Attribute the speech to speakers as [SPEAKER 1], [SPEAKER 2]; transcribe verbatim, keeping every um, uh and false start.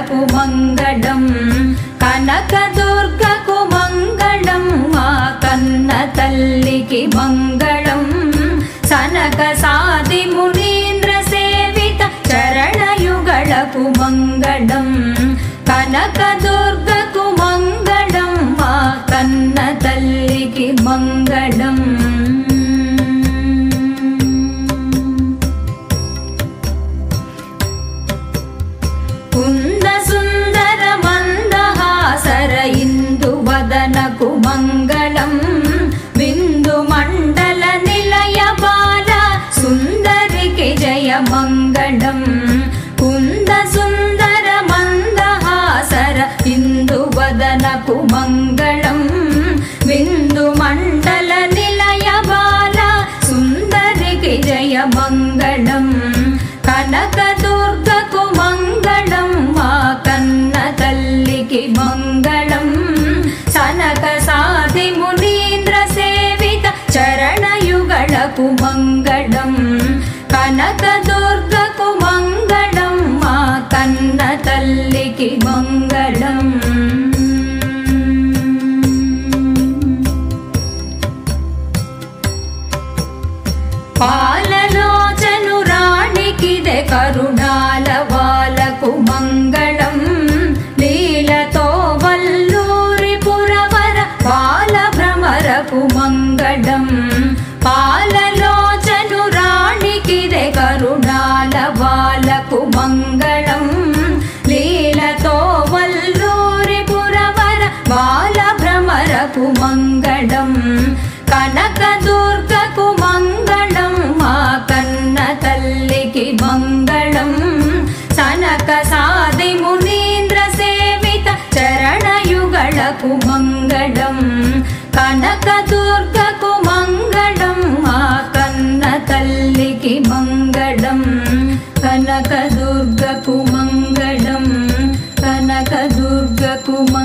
[SPEAKER 1] శ్రీకనకదుర్గకు మంగళం కనకదుర్గకు మంగళం మా కన్న తల్లికి మంగళం సనక సాది మునీంద్ర సేవిత చరణయుగళకు మంగళం కనకదుర్గకు మంగళం మా కన్న తల్లికి మంగళం కుంద సుందర మందహాసర ఇందువదనకు మంగళం బిందు మండల నిలయ బాల సుందరికి జయ మంగళం కుంద సుందర మందహాసర ఇందువదనకు మంగళం బిందు మండల నిలయ బాల సుందరికి జయ మంగళం కనకదుర్గకు మంగళం మా కన్న తల్లికి మంగళం సనక సాది మునీంద్ర సేవిత చరణయుగళకు మంగళం కనకదుర్గకు మంగళం మా కన్న తల్లికి మంగళం పాలలోచను రాణికిదే కరుణాల వాలకు మంగళం లీలతో వల్లూరి పురవర బాల భ్రమరకు మంగళం పాలలోచను రాణికిదే కరుణాల వాలకు మంగళం లీలతో వల్లూరి పురవర బాల భ్రమరకు మంగళం కనకదుర్గకు మంగళం మా కన్న తల్లికి మంగళం సనక సాది మునీంద్ర సేవిత చరణయుగళకు మంగళం కనకదుర్గకు మంగళం మా కన్న తల్లికి మంగళం కనకదుర్గకు మంగళం కనకదుర్గకు